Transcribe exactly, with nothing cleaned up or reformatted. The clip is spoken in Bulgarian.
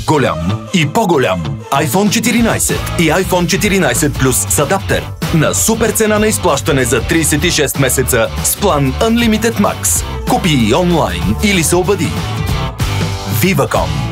голям и по-голям айфон четиринайсет и айфон четиринайсет Plus с адаптер на супер цена на изплащане за трийсет и шест месеца с план Unlimited Max. Купи и онлайн или се обади. Viva.com